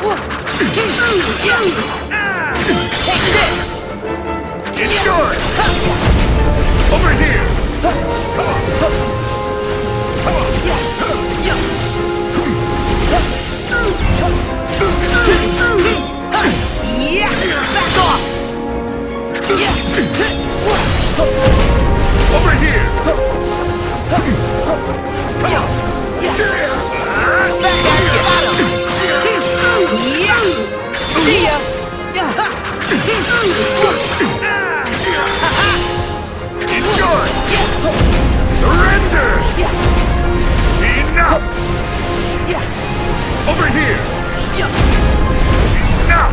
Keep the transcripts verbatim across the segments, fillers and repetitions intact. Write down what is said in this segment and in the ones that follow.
Take this! It's yours! Over here! Come on! Come on! Yeah! Back off! Over here! Come on! Back at you! Got him! Yeah! See ya! It's yours! Surrender! Enough! Over here! Enough!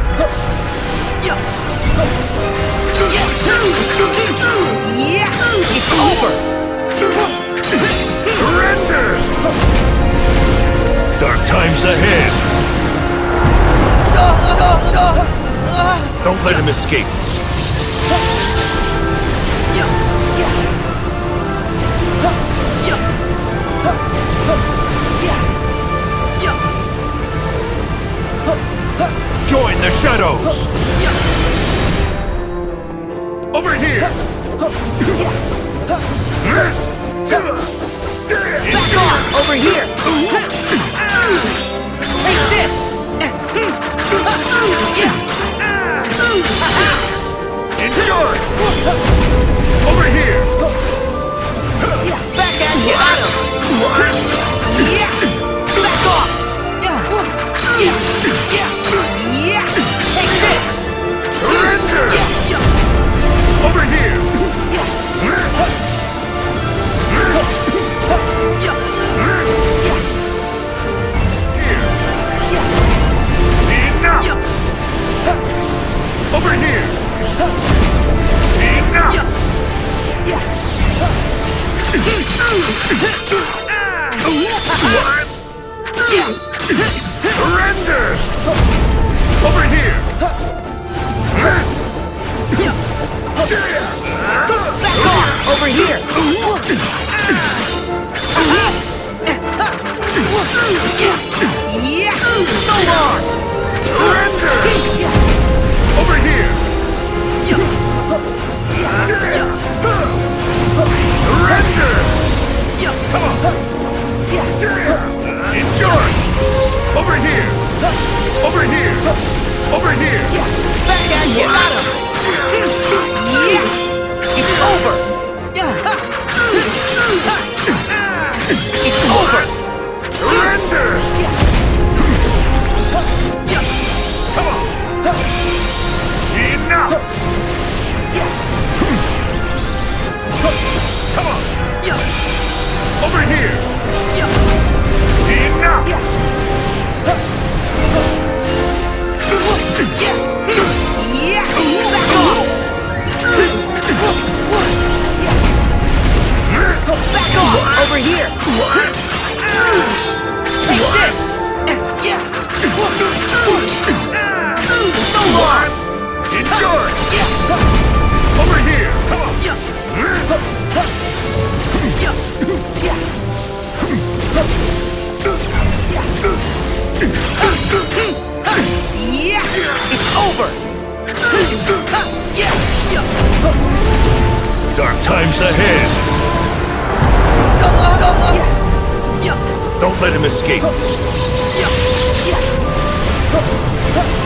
Yeah! It's over! Surrender! Dark times ahead! Don't let him escape! Join the shadows! Over here! Back off! Over here! Take this! It's yours! Over here! Back at you! Got him! Yeah! Back off! Yeah! Take this! Surrender! Over here! Enough! Over here! Enough! What? Surrender! Over here! Back off! Over here! Yeah! So long! Surrender! Over here! Surrender! Come on! Enjoy! Over here! Over here! Over here! Back at you! Got him! Yeah! It's over! It's over! Surrender! Come on! Enough! Come on! Over here! Enough! Yeah! Back off! Back off! Over here! Take this! So long! Enjoy! Over here! Come on! Yeah! It's over! Dark times ahead! Don't let him escape!